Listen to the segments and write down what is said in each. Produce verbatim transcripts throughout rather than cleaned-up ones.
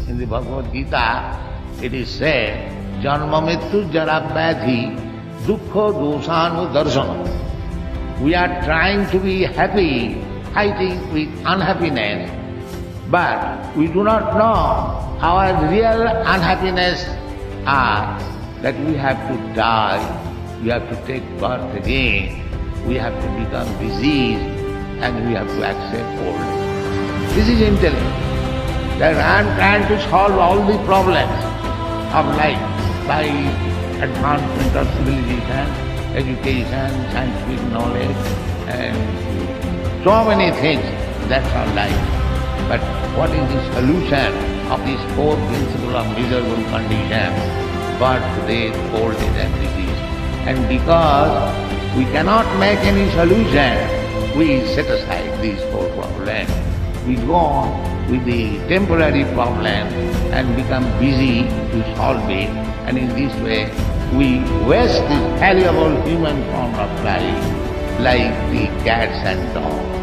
In the Bhagavad Gita, it is said, Janma Mrityu Jara Vyadhi Dukkha Dosanu Darshana. We are trying to be happy, fighting with unhappiness, but we do not know our real unhappiness are that we have to die, we have to take birth again, we have to become diseased, and we have to accept old. This is intellect. That I am trying to solve all the problems of life by advancement of civilization, education, scientific knowledge, and so many things. That's our life. But what is the solution of these four principles of miserable condition? Birth, death, old age and disease. And because we cannot make any solution, we set aside these four problems. We go on with the temporary problem and become busy to solve it, and in this way we waste this valuable human form of life like the cats and dogs.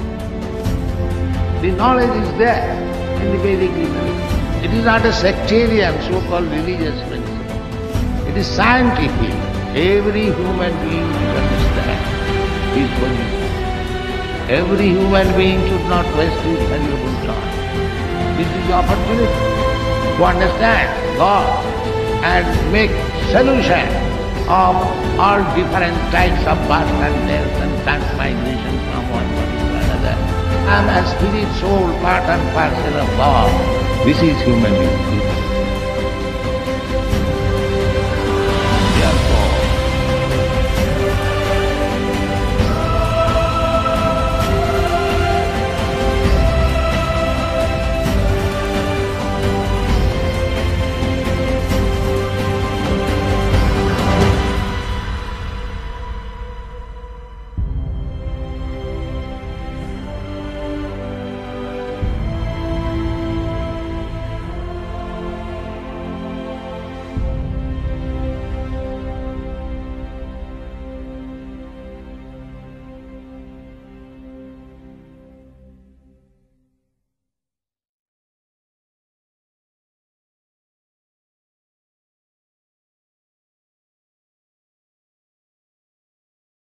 The knowledge is there in the Vedic literature. It is not a sectarian, so-called religious principle. It is scientific. Every human being should understand his position. Every human being should not waste his valuable time. This is the opportunity to understand God and make solution of all different types of birth and death and transmigration from one body to another. I am a spirit, soul, part and parcel of God. This is human being.